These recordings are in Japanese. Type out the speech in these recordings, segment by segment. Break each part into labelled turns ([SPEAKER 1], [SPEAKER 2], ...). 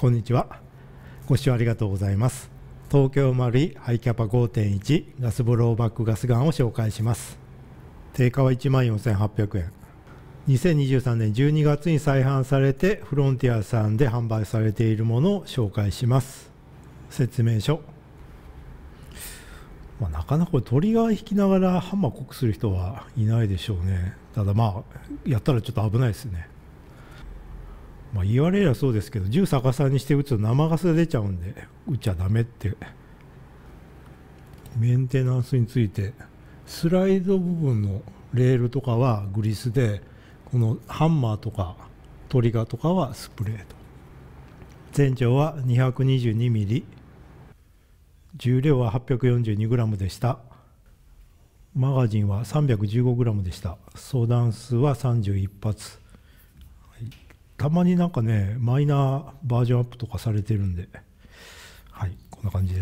[SPEAKER 1] こんにちは。ご視聴ありがとうございます。東京マルイハイキャパ 5.1 ガスブローバックガスガンを紹介します。定価は 14,800 円。2023年12月に再販されてフロンティアさんで販売されているものを紹介します。説明書。なかなかこれトリガー引きながらハンマーコックする人はいないでしょうね。ただやったらちょっと危ないですね。言われればそうですけど、銃逆さにして撃つと生ガスが出ちゃうんで撃っちゃダメって。メンテナンスについて、スライド部分のレールとかはグリスで、このハンマーとかトリガーとかはスプレーと。全長は 222mm、 重量は 842g でした。マガジンは 315g でした。装弾数は31発。たまにマイナーバージョンアップとかされてるんで、こんな感じです。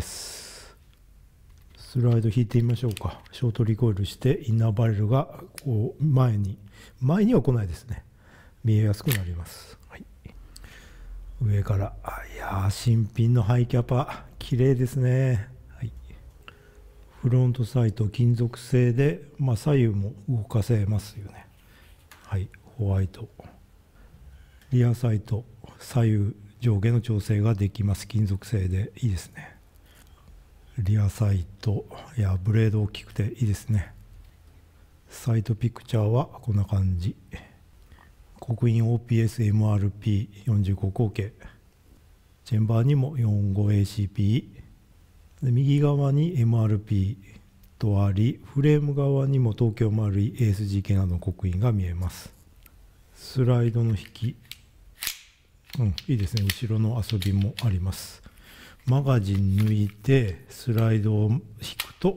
[SPEAKER 1] スライド引いてみましょうか。ショートリコイルしてインナーバレルがこう前には来ないですね。見えやすくなります。上から、いやー、新品のハイキャパ綺麗ですね。フロントサイト金属製で、左右も動かせますよね。ホワイト。リアサイト左右上下の調整ができます。金属製でいいですね。リアサイトやブレード大きくていいですね。サイトピクチャーはこんな感じ。刻印 OPS-MRP45 口径。チェンバーにも 45ACP。右側に MRP とあり、フレーム側にも東京マルイ ASGK などの刻印が見えます。スライドの引き。いいですね。後ろの遊びもあります。マガジン抜いてスライドを引くと、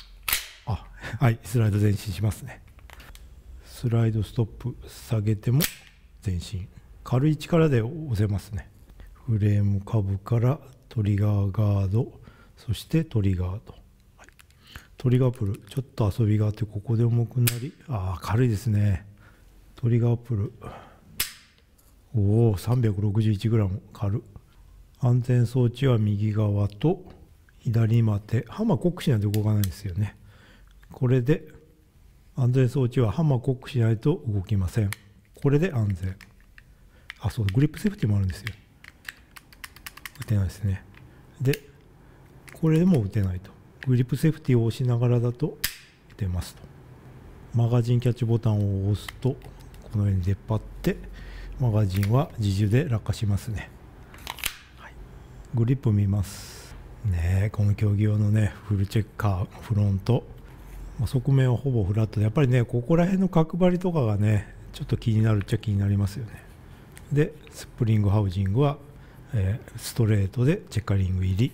[SPEAKER 1] スライド前進しますね。スライドストップ下げても前進。軽い力で押せますね。フレーム下部からトリガーガード、そしてトリガード。トリガープル、ちょっと遊びがあってここで重くなり、軽いですね。トリガープル。361g 軽。安全装置は右側と左待て。ハンマーコックしないと動かないですよね。これで安全装置はハンマーコックしないと動きません。これで安全。グリップセーフティもあるんですよ。打てないですね。で、これでも打てないと。グリップセーフティを押しながらだと打てますと。マガジンキャッチボタンを押すとこのように出っ張ってマガジンは自重で落下しますね。グリップ見ますね。この競技用のフルチェッカーフロント、側面はほぼフラットで、やっぱりここら辺の角張りとかがちょっと気になるっちゃ気になりますよね。でスプリングハウジングは、ストレートでチェッカリング入り。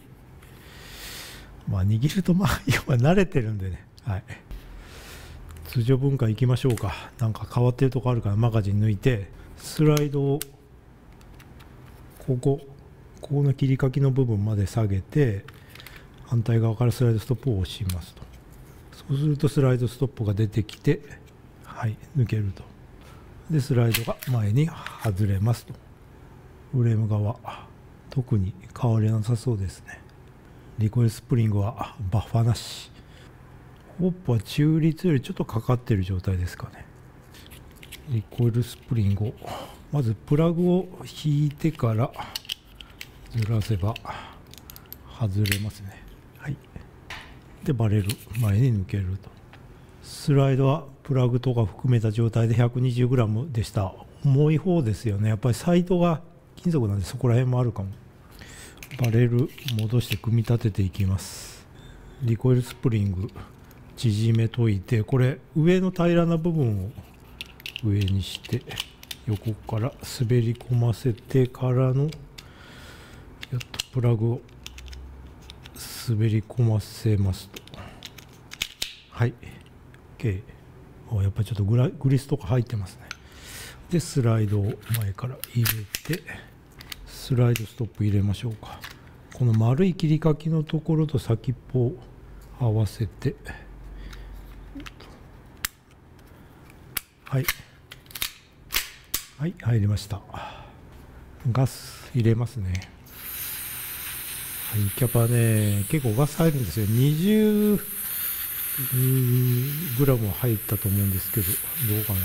[SPEAKER 1] 握ると今慣れてるんでね。通常分解いきましょうか。変わってるとこあるから、マガジン抜いてスライドをここの切り欠きの部分まで下げて、反対側からスライドストップを押しますと。そうするとスライドストップが出てきて、抜けると。でスライドが前に外れますと。フレーム側特に変わりなさそうですね。リコイルスプリングはバッファーなし。ホップは中立よりちょっとかかっている状態ですかね。リコイルスプリングをまずプラグを引いてからずらせば外れますね。でバレル前に抜けると。スライドはプラグとか含めた状態で 120g でした。重い方ですよね。やっぱりサイトが金属なんでそこら辺もあるかも。バレル戻して組み立てていきます。リコイルスプリング縮めといて、これ上の平らな部分を上にして横から滑り込ませてからのプラグを滑り込ませますと。OK。やっぱりちょっとグリスとか入ってますね。でスライドを前から入れてスライドストップ入れましょうか。この丸い切り欠きのところと先っぽを合わせて、入りました。ガス入れますね。 イキャパね、結構ガス入るんですよ。20グラム入ったと思うんですけど、どうかな。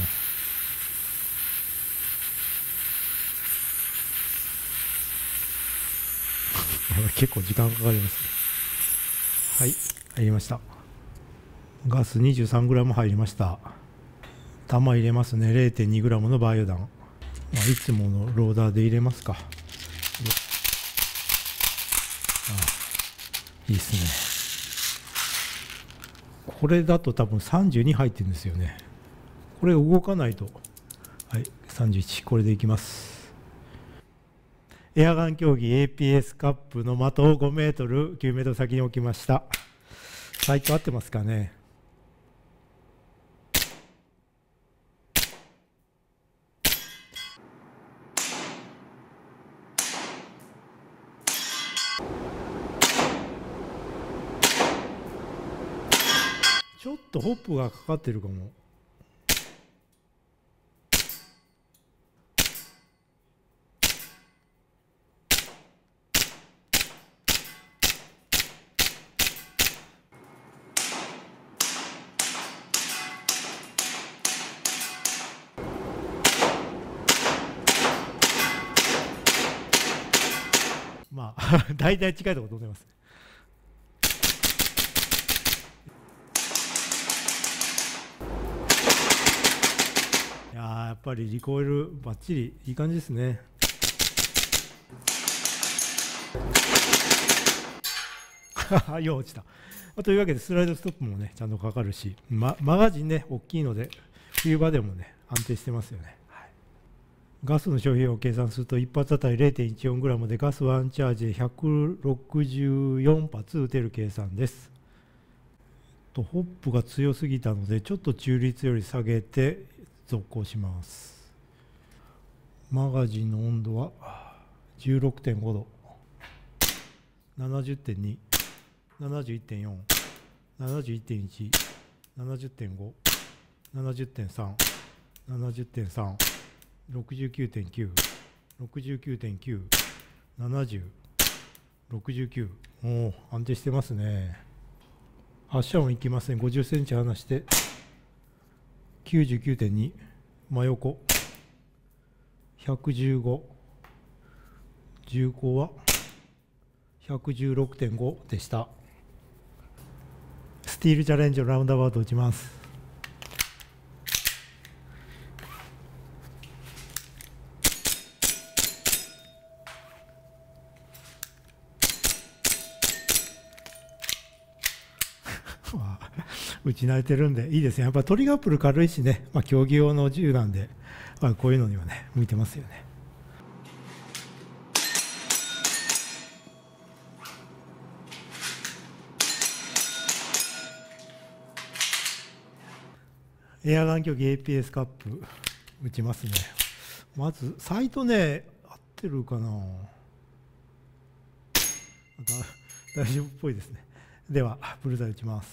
[SPEAKER 1] 結構時間かかりますね。はい、入りました。ガス23グラム入りました。玉入れますね。0.2グラムのバイオ弾。いつものローダーで入れますか。いいですね。これだと多分32入ってるんですよね。これ動かないと。はい、31、これでいきます。エアガン競技 APS カップの的を5メートル、9メートル先に置きました。サイト合ってますかね。ちょっとホップがかかってるかも。まあ大体近いところと思います。やっぱりリコイルバッチリいい感じですね。よう落ちた。というわけでスライドストップもねちゃんとかかるし、マガジンね大きいので冬場でもね安定してますよね。はい、ガスの消費を計算すると1発あたり 0.14g でガス1チャージで164発打てる計算です。ホップが強すぎたのでちょっと中立より下げて続行します。マガジンの温度は 16.5 度、70.2、71.4、71.1、70.5、70.3、70.3、69.9、69.9、70、69。おお、安定してますね。発射音いきません。50センチ離して、99.2、真横、115、重高は116.5 でした。スティールチャレンジをラウンドアバウト打ちます。打ち慣れてるんでいいですね。やっぱトリガープル軽いしね、競技用の銃なんで、こういうのにはね向いてますよね。エアガン競技 APS カップ打ちますね。まずサイトね合ってるかな。大丈夫っぽいですね。ではブルザイ打ちます。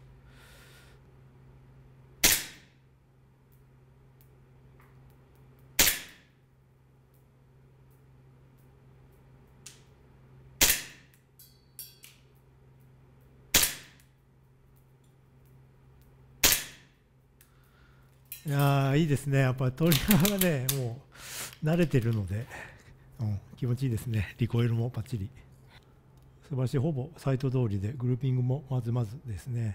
[SPEAKER 1] いやいいですね。やっぱりトリガーがねもう慣れてるので、気持ちいいですね。リコイルもバッチリ素晴らしい。ほぼサイト通りでグルーピングもまずまずですね。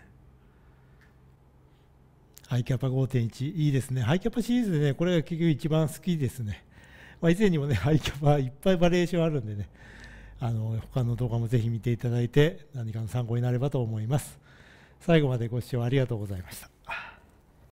[SPEAKER 1] ハイキャパ 5.1 いいですね。ハイキャパシリーズでねこれが結局一番好きですね。以前にもねハイキャパいっぱいバリエーションあるんでね、他の動画もぜひ見ていただいて何かの参考になればと思います。最後までご視聴ありがとうございました。